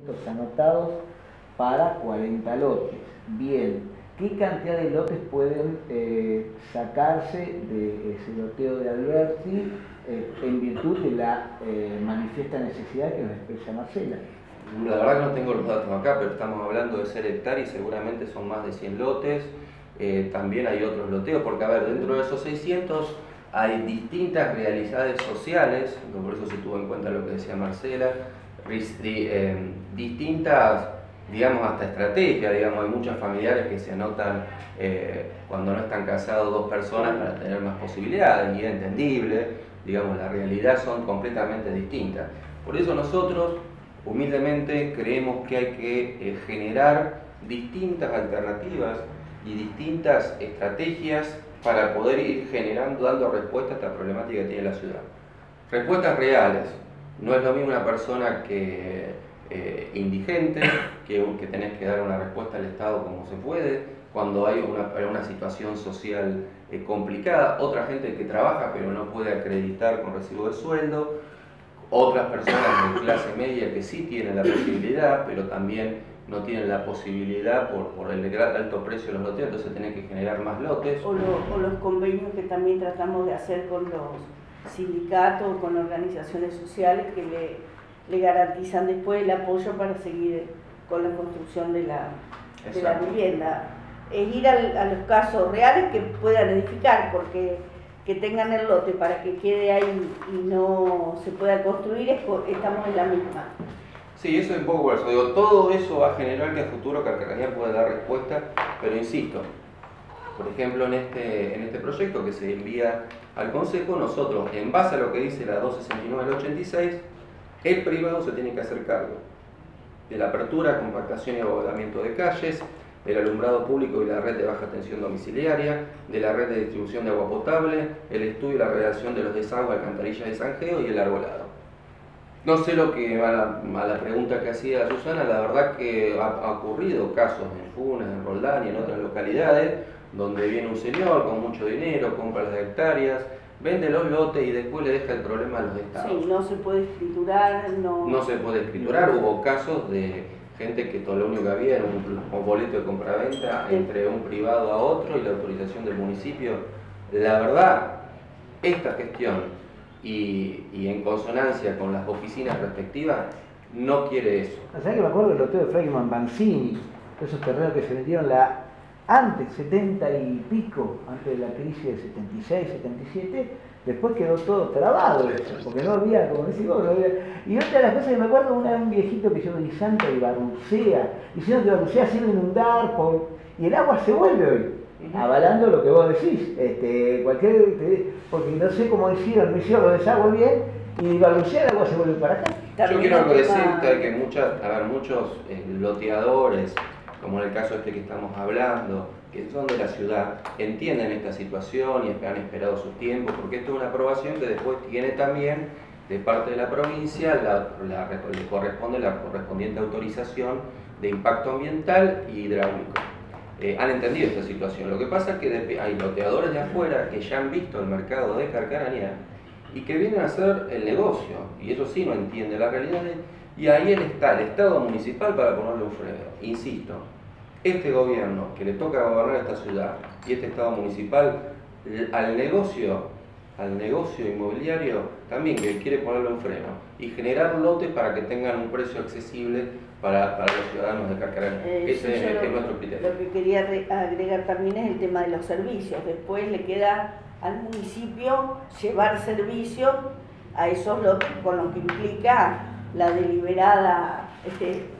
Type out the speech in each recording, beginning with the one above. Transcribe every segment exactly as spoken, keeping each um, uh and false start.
seiscientos anotados para cuarenta lotes. Bien, ¿qué cantidad de lotes pueden eh, sacarse de ese loteo de Alberti eh, en virtud de la eh, manifiesta necesidad que nos expresa Marcela? La verdad que no tengo los datos acá, pero estamos hablando de ser hectáreas y seguramente son más de cien lotes. Eh, también hay otros loteos, porque a ver, dentro de esos seiscientos hay distintas realidades sociales, por eso se tuvo en cuenta lo que decía Marcela, eh, distintas, digamos, hasta estrategias, digamos, hay muchos familiares que se anotan eh, cuando no están casados dos personas para tener más posibilidades, y es entendible, digamos, la realidad son completamente distintas. Por eso nosotros, humildemente, creemos que hay que eh, generar distintas alternativas y distintas estrategias para poder ir generando, dando respuesta a esta problemática que tiene la ciudad. Respuestas reales. No es lo mismo una persona que eh, indigente, que, que tenés que dar una respuesta al Estado como se puede, cuando hay una, una situación social eh, complicada, otra gente que trabaja pero no puede acreditar con recibo de sueldo, otras personas de clase media que sí tienen la posibilidad, pero también no tienen la posibilidad por, por el alto precio de los lotes, entonces tienen que generar más lotes. O, lo, o los convenios que también tratamos de hacer con los sindicatos, con organizaciones sociales que le, le garantizan después el apoyo para seguir con la construcción de la, de la vivienda. Es ir al, a los casos reales que puedan edificar, porque que tengan el lote para que quede ahí y no se pueda construir, estamos en la misma. Sí, eso es un poco por eso. Digo, todo eso va a generar que a futuro Carcarañá pueda dar respuesta, pero insisto, por ejemplo, en este, en este proyecto que se envía al Consejo, nosotros, en base a lo que dice la doscientos sesenta y nueve del ochenta y seis, el privado se tiene que hacer cargo de la apertura, compactación y abordamiento de calles, del alumbrado público y la red de baja tensión domiciliaria, de la red de distribución de agua potable, el estudio y la redacción de los desagües, alcantarillas de zanjeo y el arbolado. No sé lo que, a la, a la pregunta que hacía Susana, la verdad que ha, ha ocurrido casos en Funes, en Roldán y en otras localidades, donde viene un señor con mucho dinero, compra las hectáreas, vende los lotes y después le deja el problema a los estados. Sí, no se puede escriturar, no... No se puede escriturar, hubo casos de gente que todo lo único que había era un, un boleto de compraventa entre un privado a otro y la autorización del municipio. La verdad, esta gestión y, y en consonancia con las oficinas respectivas no quiere eso. O sea que me acuerdo del loteo de Fragman Banzini, esos terrenos que se vendieron la antes, setenta y pico, antes de la crisis de setenta y seis, setenta y siete, después quedó todo trabado eso, porque no había, como decís vos, no había. Y otra de las cosas que me acuerdo, una, un viejito que yo me Santa y Barrucea, diciendo que Barrucea se iba a inundar, por, y el agua se vuelve hoy, avalando lo que vos decís, este, cualquier, este, porque no sé cómo hicieron, no hicieron los desagües bien, y Barrucea el agua se vuelve para acá. Yo quiero decirte que muchas, a ver, muchos eh, loteadores, como en el caso este que estamos hablando, que son de la ciudad, entienden esta situación y han esperado su tiempo, porque esto es una aprobación que después tiene también de parte de la provincia, la, la, le corresponde la correspondiente autorización de impacto ambiental y hidráulico. Eh, han entendido esta situación. Lo que pasa es que hay loteadores de afuera que ya han visto el mercado de Carcarañá y que vienen a hacer el negocio, y eso sí no entiende la realidad, y ahí está el Estado municipal para ponerle un freno. Insisto, este gobierno que le toca gobernar esta ciudad y este Estado municipal, al negocio, al negocio inmobiliario también que quiere ponerle un freno y generar lotes para que tengan un precio accesible para, para los ciudadanos de Carcarañá. Eh, Ese sí, es, lo, es nuestro criterio. Lo que quería agregar también es el tema de los servicios. Después le queda al municipio llevar servicio a esos lotes, con lo que implica la deliberada este, eh,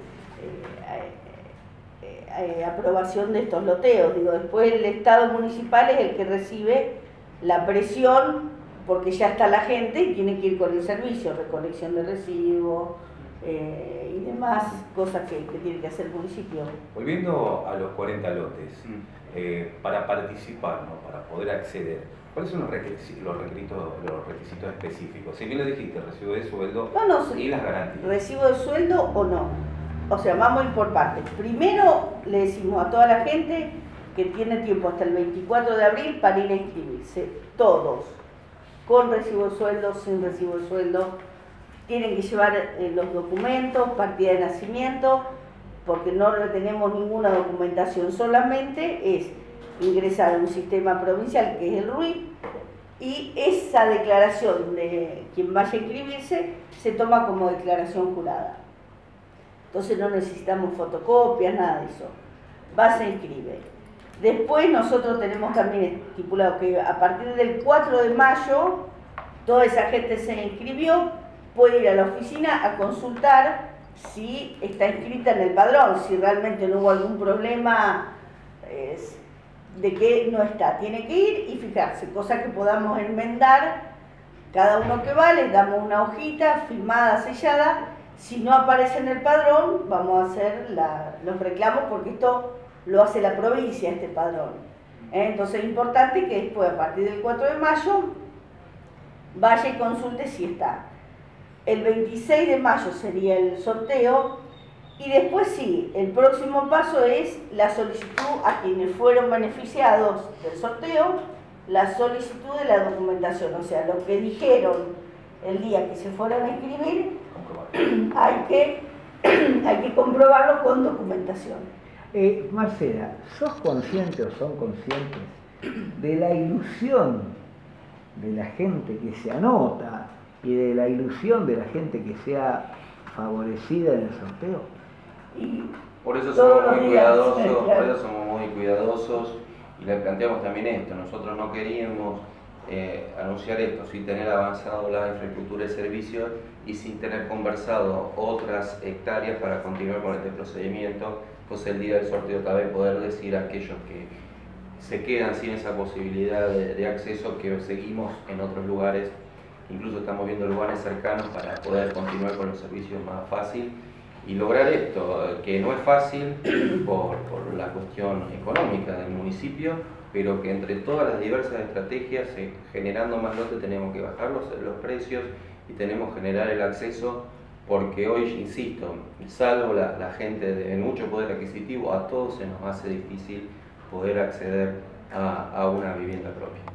eh, eh, aprobación de estos loteos. Digo, después el Estado municipal es el que recibe la presión porque ya está la gente y tiene que ir con el servicio, recolección de residuos eh, y demás cosas que, que tiene que hacer el municipio. Volviendo a los cuarenta lotes, mm. eh, para participar, ¿no? Para poder acceder, ¿cuáles son los requisitos, los requisitos, los requisitos específicos? Si bien lo dijiste, recibo de sueldo no, no, y las garantías. ¿Recibo de sueldo o no? O sea, vamos a ir por partes. Primero le decimos a toda la gente que tiene tiempo hasta el veinticuatro de abril para ir a inscribirse, todos, con recibo de sueldo, sin recibo de sueldo, tienen que llevar eh, los documentos, partida de nacimiento, porque no tenemos ninguna documentación, solamente es ingresar a un sistema provincial que es el R U I P, y esa declaración de quien vaya a inscribirse se toma como declaración jurada. Entonces no necesitamos fotocopias, nada de eso. Va, se inscribe. Después nosotros tenemos también estipulado que a partir del cuatro de mayo toda esa gente se inscribió, puede ir a la oficina a consultar si está inscrita en el padrón, si realmente no hubo algún problema eh, de que no está. Tiene que ir y fijarse, cosa que podamos enmendar. Cada uno que va, les damos una hojita firmada, sellada. Si no aparece en el padrón, vamos a hacer la, los reclamos, porque esto lo hace la provincia, este padrón. ¿Eh? Entonces es importante que después, a partir del cuatro de mayo, vaya y consulte si está. El veintiséis de mayo sería el sorteo, y después sí, el próximo paso es la solicitud a quienes fueron beneficiados del sorteo, la solicitud de la documentación, o sea, lo que dijeron el día que se fueron a inscribir, hay que, hay que comprobarlo con documentación. Eh, Marcela, ¿sos consciente o son conscientes de la ilusión de la gente que se anota y de la ilusión de la gente que sea favorecida en el sorteo? Y por eso todos somos los muy días, cuidadosos, claro. por eso somos muy cuidadosos y le planteamos también esto. Nosotros no queríamos eh, anunciar esto sin tener avanzado la infraestructura de servicios y sin tener conversado otras hectáreas para continuar con este procedimiento. Entonces el día del sorteo también poder decir a aquellos que se quedan sin esa posibilidad de, de acceso que seguimos en otros lugares, incluso estamos viendo lugares cercanos para poder continuar con los servicios más fácil y lograr esto, que no es fácil por, por la cuestión económica del municipio, pero que entre todas las diversas estrategias, eh, generando más lotes, tenemos que bajar los, los precios y tenemos que generar el acceso, porque hoy, insisto, salvo la, la gente de mucho poder adquisitivo, a todos se nos hace difícil poder acceder a, a una vivienda propia.